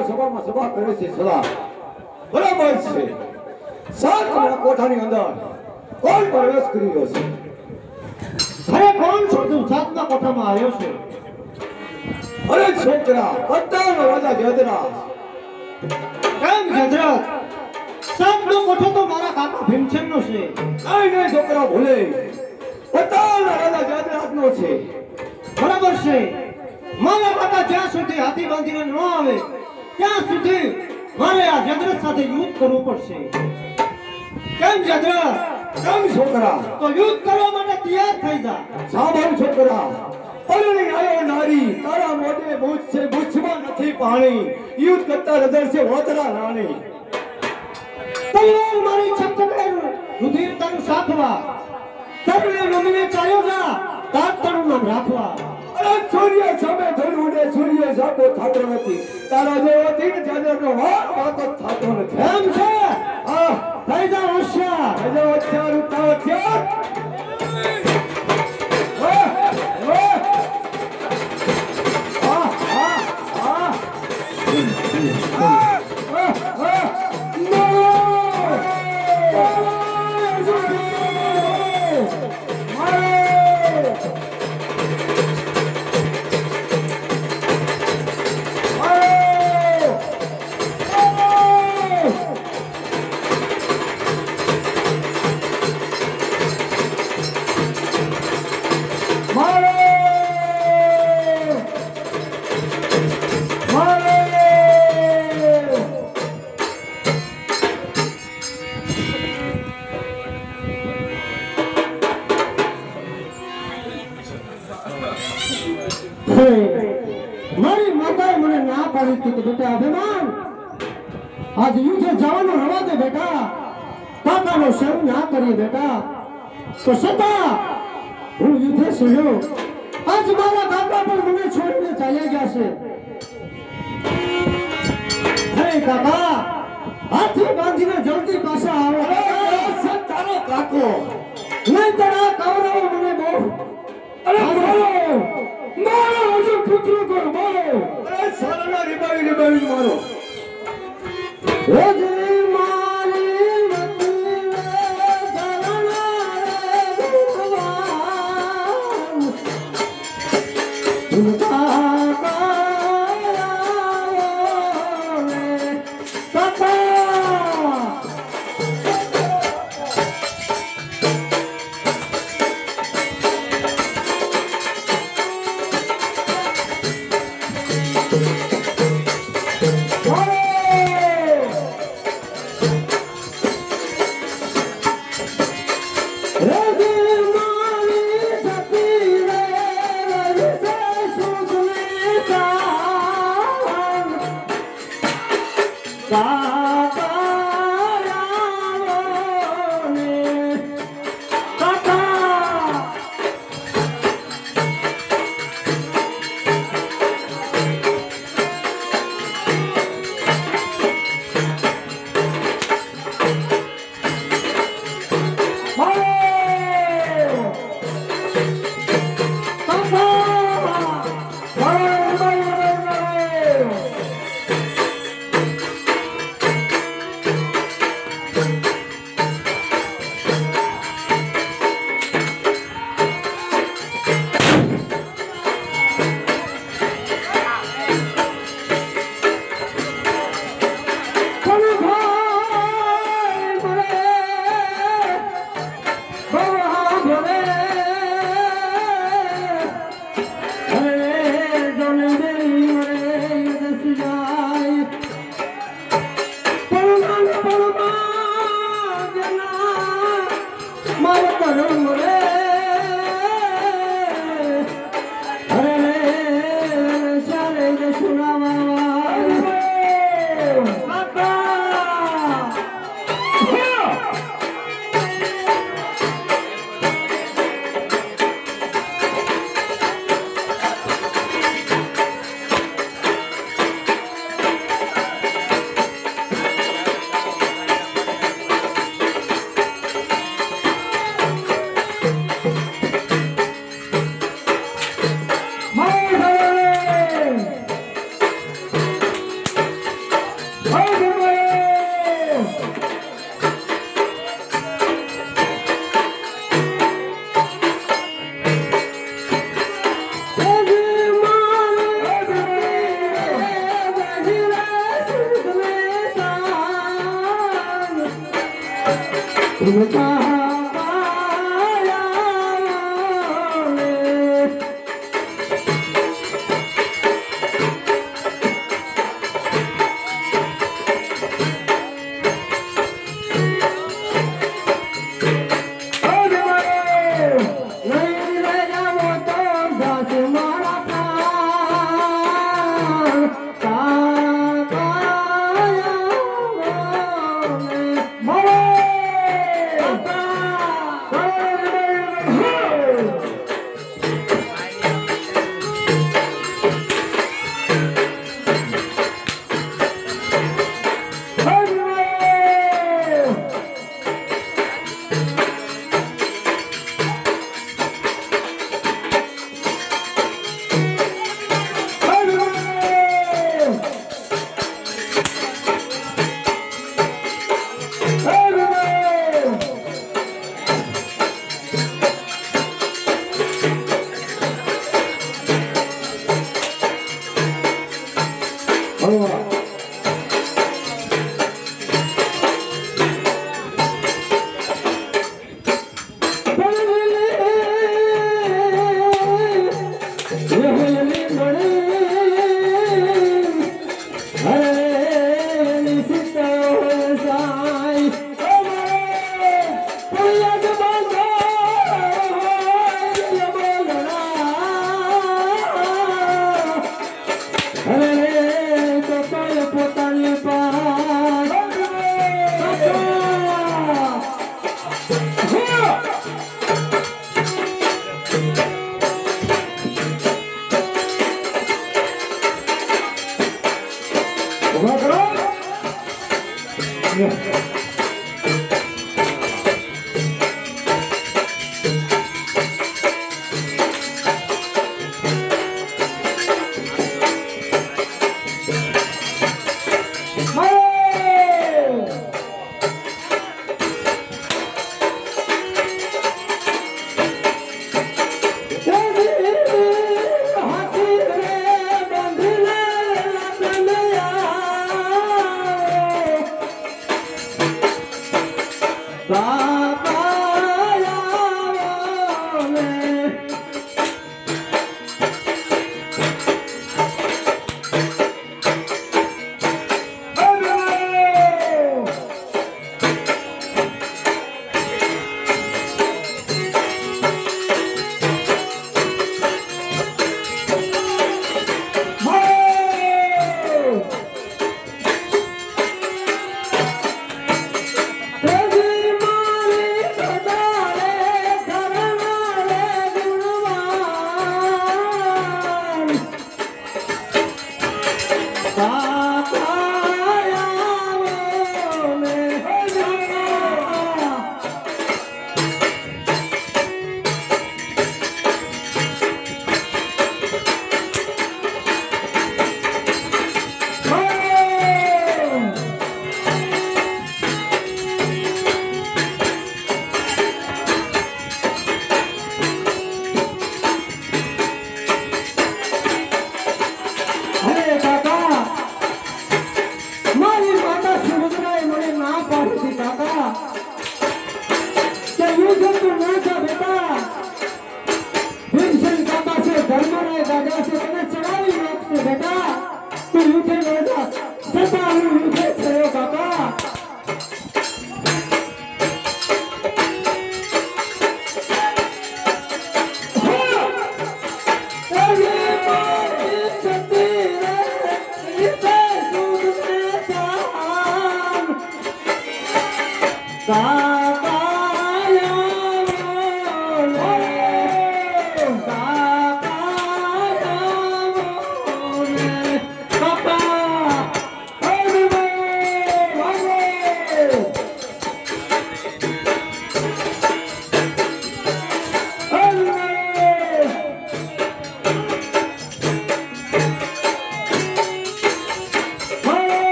સભામાં સભા કરે છે સદા બરાબર છે સાત કોઠાની અંદર કોણ પ્રવેશ કરી રહ્યો છે અરે કોણ છો તું સાતમા કોઠામાં આવ્યો છે અરે છોકરા બધાનો રાજા જયદ્રથ કેમ જયદ્રથ સાતમો કોઠો તો મારા કાકા ભીમસેનનો છે નહીં છોકરા ભૂલે બધાનો રાજા જયદ્રથનો છે બરાબર છે મારા કાકા જ્યાં સુધી હાથી બાંધીને ન આવે ત્યાં સુધી મારે આ જયદ્રથ સાથે યુદ્ધ કરવું પડશે કેમ જયદ્રથ કેમ છોકરા તો યુદ્ધ કરવા માટે તૈયાર થઈ જા સાંભળ છોકરા પરણી આયો નારી તારા મોઢે બૂચ છે બૂચમાં નથી પાણી યુદ્ધ કરતા હૃદય છે વોતરા રાણી તલવાર મારી છત્તરે રુધિર તન સાખવા સર્વે નમને ચાલ્યો જા તાર તણું નામ રાખવા અરે સૂર્ય સામે ધરું ને સૂર્ય સાપો થતો નથી તારા જેવો તીન જાજરનો વાતો થતો નથી એમ છે આ થઈ જા હોશિયાર અજો અત્યાર ઉતાવળ મારી માતાએ મને ના પાડી હતી કે બેટા અભિમાન આજ યુદ્ધે જવાનું રવા દે બેટા કાકાનો સંગ ના કરીએ બેટા તો છતાં હું યુદ્ધે સહ્યો આજ મારા કાકા પણ મને છોડીને ચાલ્યા ગયા છે અરે કાકા હાથી બાંધીને જલ્દી પાછા આવો તારો કાકો નહીં તરા કવરવો મને બહુ અરે બોલો મારો હજુ પુત્ર કોણ બોલો અરે સારાના રીબાવી મારો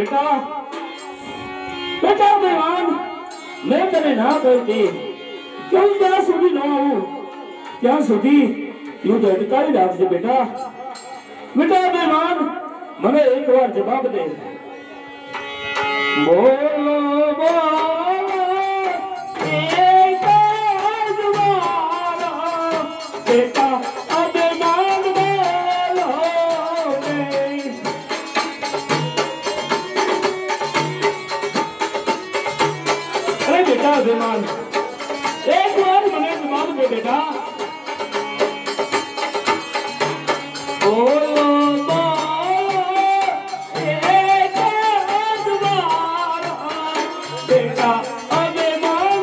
बेटा बेटा बेमान मैं तने ना करती क्यों क्या सुधी ना हूँ क्या सुधी यूं तो अटकाई राख दे बेटा बेटा बेमान मने एक बार जवाब दे बोलो बोलो एक जवाब बेटा अभिमान बोलो नहीं अरे बेटा अभिमान एक बार मने जवाब दे बेटा बोलो बेटा अभिमान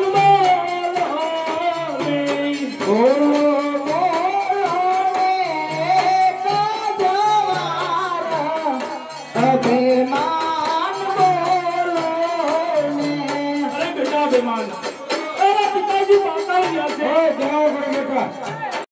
अरे पिताजी बात आ गया से जाओ बेटा